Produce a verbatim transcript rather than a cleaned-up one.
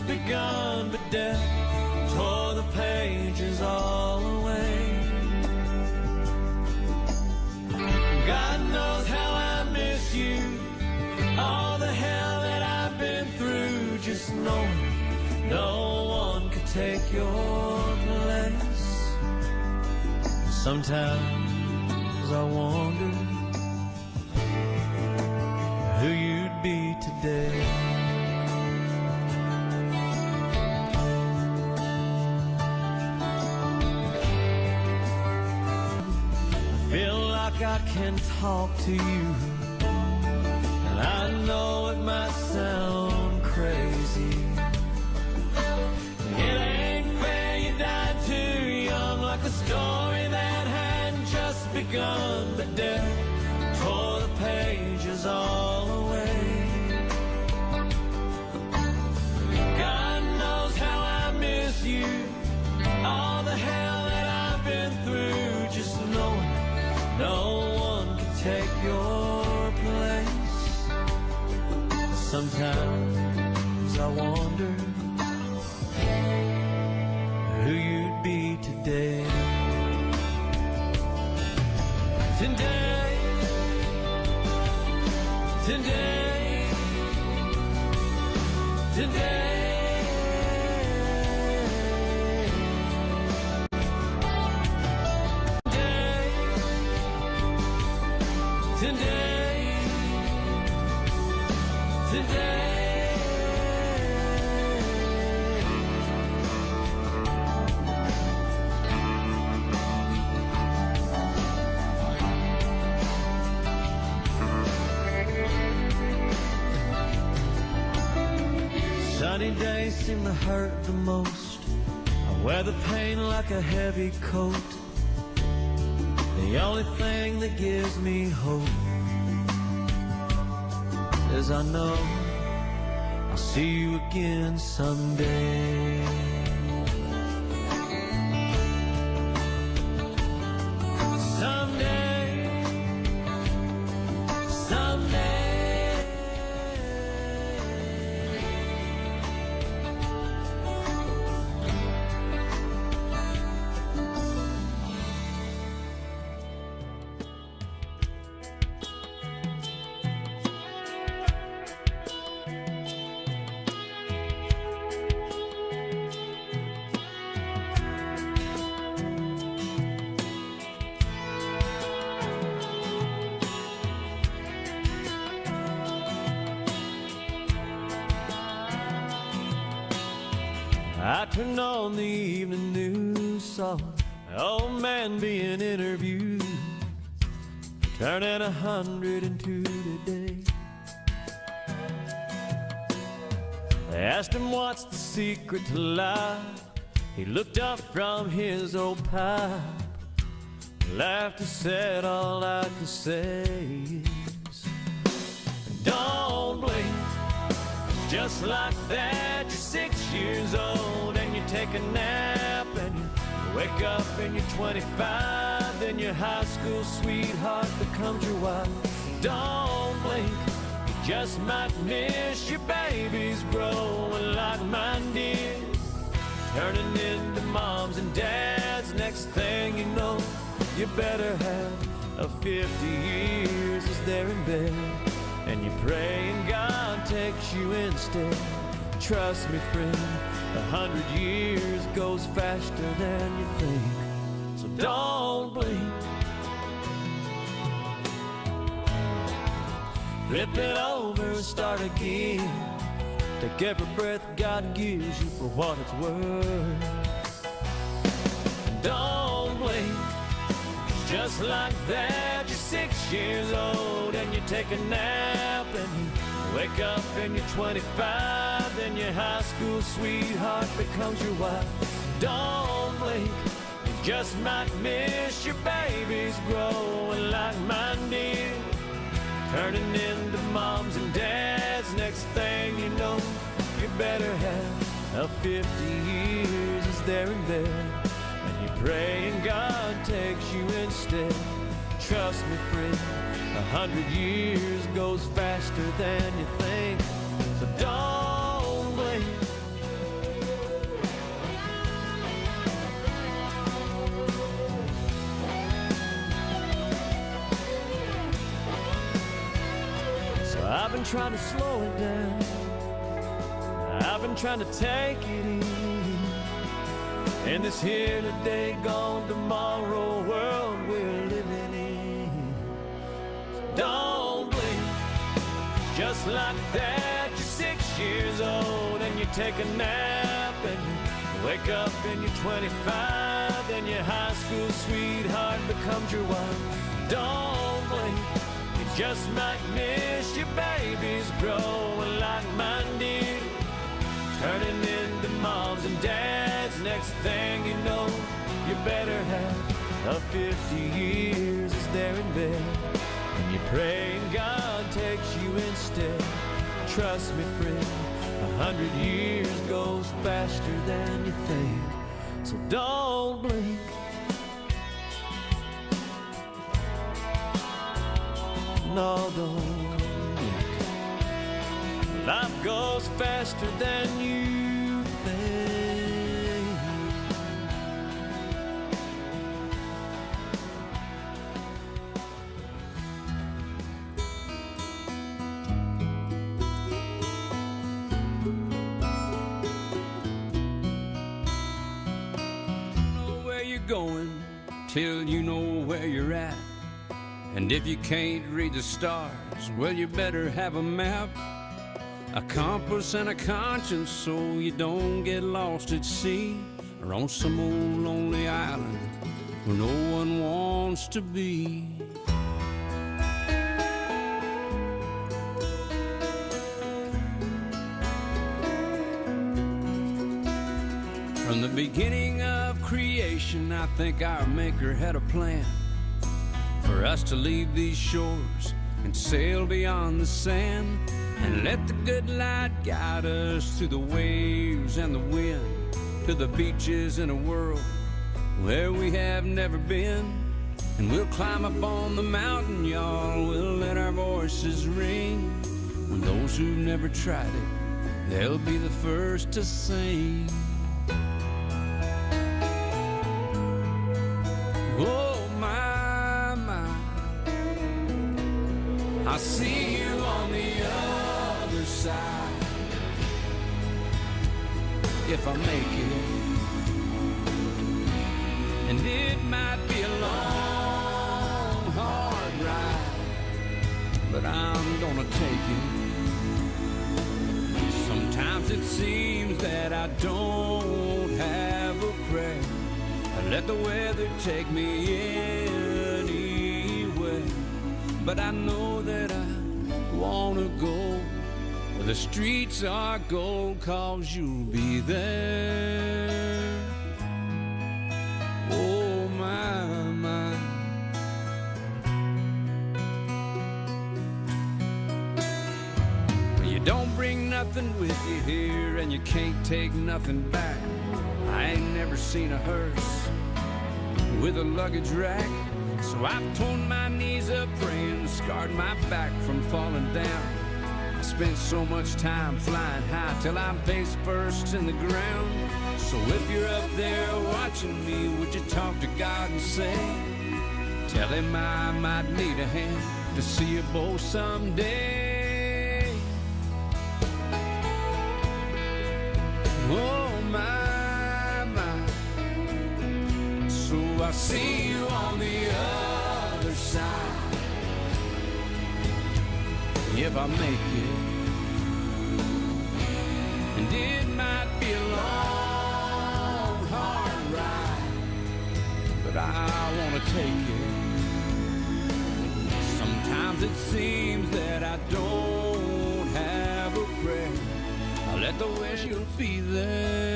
just begun, but death tore the pages all away. God knows how I miss you, all the hell that I've been through, just knowing no one could take your place. Sometimes I wonder who you'd be today. I feel like I can talk to you, and I know it might sound crazy. It ain't fair you died too young, like a story that hadn't just begun, but death tore the pages all away. God knows how I miss you, all the hell that I've been through, just knowing no one can take your place. Sometimes I wonder who you'd be today. Today, today, today, today, today. Sunny days seem to hurt the most. I wear the pain like a heavy coat. The only thing that gives me hope is I know I'll see you again someday. Someday, someday. I turned on the evening news, saw an old man being interviewed, turning a hundred and two today. They asked him what's the secret to life. He looked up from his old pipe, laughed and said, all I can say is, don't blink. Just like that, you're six years old and you take a nap and you wake up and you're twenty-five, then your high school sweetheart becomes your wife. Don't blink, you just might miss your babies growing like mine did, turning into moms and dads. Next thing you know, you better have a fifty years as they're in bed, and you pray and God takes you instead. Trust me, friend, a hundred years goes faster than you think. So don't blink. Flip it over and start again. Take every breath God gives you for what it's worth. Don't blink. Just like that, you're six years old and you take a nap and you wake up and you're twenty-five, then your high school sweetheart becomes your wife. Don't blink, you just might miss your babies growing like mine did, turning into moms and dads. Next thing you know, you better have a fifty years as they're in bed, pray and God takes you instead. Trust me, friend, a hundred years goes faster than you think. So don't blink, trying to slow it down. I've been trying to take it easy. In this here today, gone tomorrow world we're living in. So don't blink, just like that. You're six years old and you take a nap and you wake up and you're twenty-five and your high school sweetheart becomes your wife. Don't blink, you just might miss your babies growing like mine did, turning into moms and dads. Next thing you know, your better half of fifty years is there in bed, and you pray and God takes you instead. Trust me, friend, a hundred years goes faster than you think, so don't blink. No, don't blink. Life goes faster than you think. Know where you're going till you know where you're at. And if you can't read the stars, well, you better have a map, a compass and a conscience, so you don't get lost at sea or on some old lonely island where no one wants to be. From the beginning of creation, I think our Maker had a plan for us to leave these shores and sail beyond the sand, and let the good light guide us through the waves and the wind, to the beaches in a world where we have never been. And we'll climb up on the mountain, y'all, we'll let our voices ring. And those who've never tried it, they'll be the first to sing. Oh, I'll see you on the other side if I make it. And it might be a long, hard ride, but I'm gonna take it. Sometimes it seems that I don't have a prayer. I let the weather take me anywhere, but I know that I wanna go where the streets are gold, 'cause you'll be there. Oh, my, my. You don't bring nothing with you here, and you can't take nothing back. I ain't never seen a hearse with a luggage rack, so I've torn my knees up praying, scarred my back from falling down. I spent so much time flying high till I'm face first in the ground. So if you're up there watching me, would you talk to God and say, tell him I might need a hand to see you both someday. Oh, my, my. So I'll see you on the other side if I make it. And it might be a long, hard ride, but I want to take it. Sometimes it seems that I don't have a prayer. I let the wish you'll be there.